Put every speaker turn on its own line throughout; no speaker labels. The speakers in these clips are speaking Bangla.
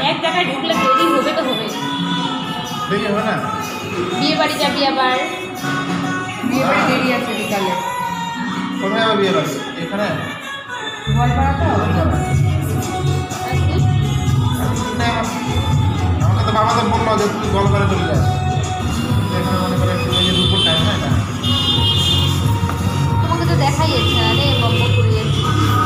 এক জায়গায় ঢুকলে দেরি হবে তো হবে।
দেরি হবে না?
বিয়ে বাড়ি যাবি আবার?
বিয়ে বাড়ি দেরি আছে বিকালে।
কোথায় যাবে বিয়ে বাড়ি? এখানে
গোয়ালপাড়া তো?
আমাকে তো বাবা তো বললো যে তুই গোয়ালপাড়া চলে যাস। এখানে মনে করে একটু দুপুর টাইম না এটা।
তোমাকে তো দেখাই যাচ্ছে না রে, বম্ব করে যাচ্ছি।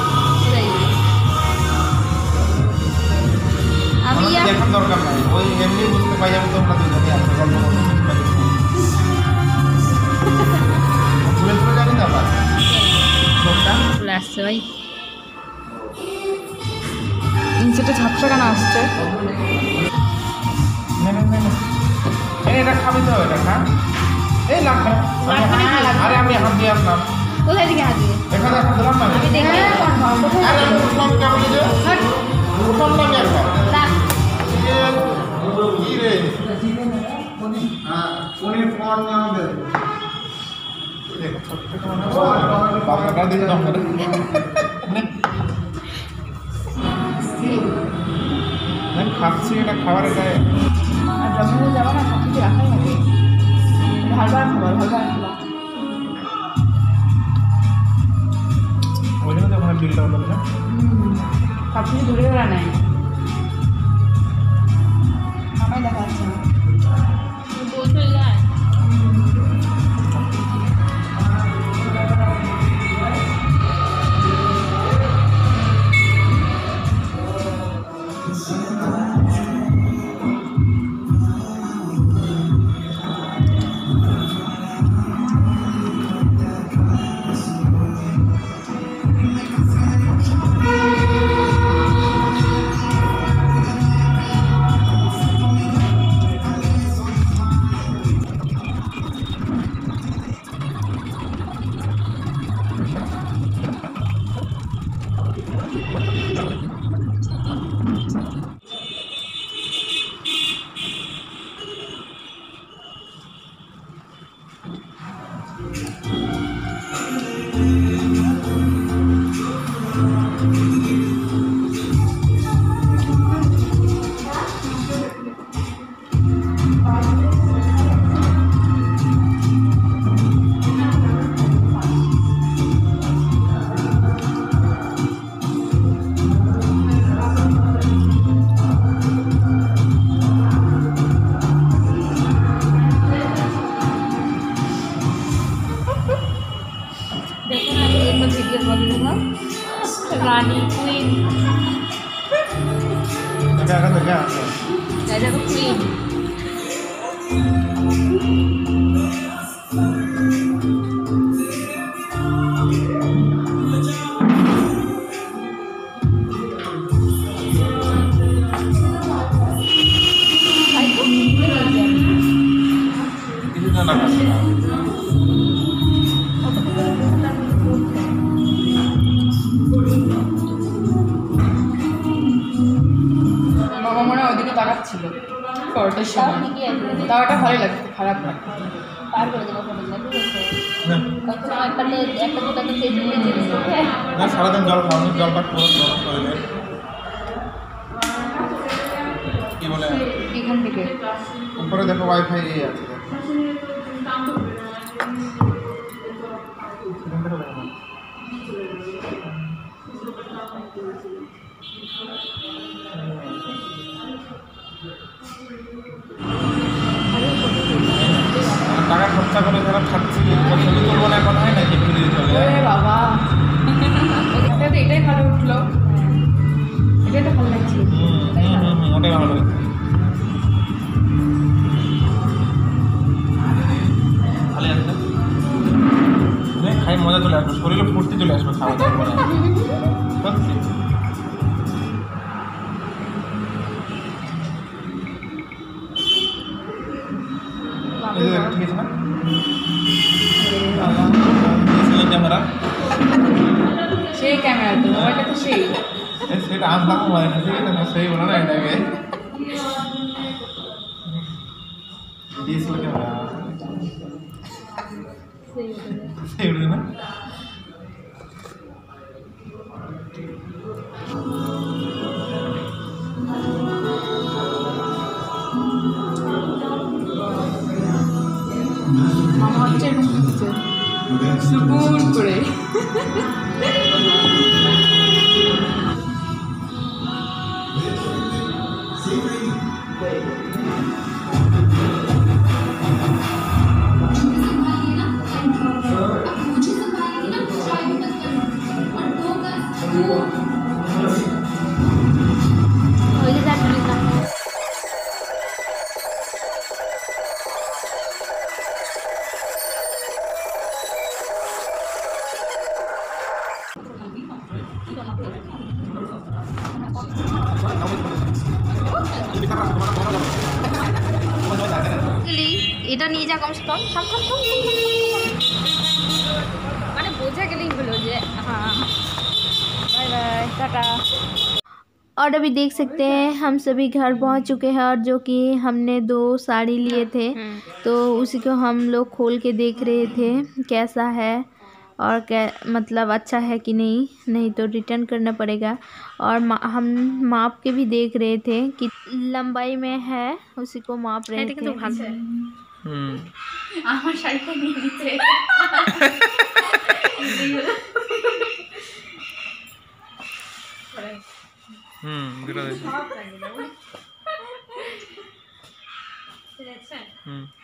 আমি
দেখার দরকার নাই, ওই এমনি বুঝতে পাই যাবে তোমরা দুজনে আছে গল্প করতে বুঝতে পারি। ঘুরে ঘুরে যাবি না আবার লোকটা
চলে আসছে ভাই।
নিচেটা ঝাপসা কেন আসছে?
এটা খাবি তো, এটা খা। এই লাগবে আরে আমি হাত দিয়ে আসলাম।
কোথায় দিকে হাত দিয়ে?
এখানে একটা দিলাম না
আমি দেখি।
আরে আমি উঠলাম কেমন যে উঠলাম না একবার কি রে। হ্যাঁ উনি ফোন আমাদের বাবাটা দিয়ে দাও করে খাচ্ছি, এটা খাবারের গায়ে
আর জন্মদিনে যাবো না, সব কিছু রাখাই হবে। ভালবার খাবার, ভালবার খাবার।
ওই জন্য তো ওখানে বিলটা হলো না।
সব কিছু দূরে ওরা নেয়, আমায় দেখা যাচ্ছে না।
বলতে যায় রানী কুইন,
এটা
দেখো কুইন।
বাবা মনে হয় ওদিকে তাকাচ্ছিল ফটোর সময়, তাও এটা ভালোই লাগছে, খারাপ না।
পার করে দেবো ফটোগুলো, ঠিক আছে? একটা দুটাকে চেঞ্জ করে দিয়েছে।
না সারাদিন জল খাওয়ানো, জলটা পুরো গরম করে দেয়। কি বলে
এখান থেকে
উপরে দেখো ওয়াইফাই আছে। টাকা খরচা করে যারা খাচ্ছি ছবি তুলবো না, কথা হয় নাকি ফিরে দিতে হবে।
ওরে বাবা, ওদিকটা তো এটাই ভালো উঠলো, এটাই তো ভালো লাগছে।
ওটাই ভালো লাগে। ভালো আছে খাই, মজা চলে আসবে, শরীরে ফুর্তি চলে আসবে খাওয়া দাওয়ার পরে। সত্যি ঠিক আছে না ক্যামেরা,
সেই ক্যামেরা তো মোবাইলটা তো সেই
সেটা আনলাম মোবাইল না, ঠিক আছে না, সেই বলো না এটাকে ডিএসএলআর ক্যামেরা সেই বলে না।
সুকুন করে।
এটা নিয়ে যা कम से कम मैंने बोझा के लिए बोलो जे हाँ बाय बाय टाटा। और अभी देख सकते हैं हम सभी घर पहुंच चुके हैं और जो कि हमने 2 साड़ी लिए थे तो उसी को हम लोग खोल के देख रहे थे कैसा है और क्या मतलब अच्छा है कि नहीं तो रिटर्न करना पड़ेगा। और हम माप के भी देख रहे थे कि लंबाई में है उसी को माप रहे थे।
আমার শাড়িটা নিয়ে নিচ্ছে।
দুটো
সব লাগে না।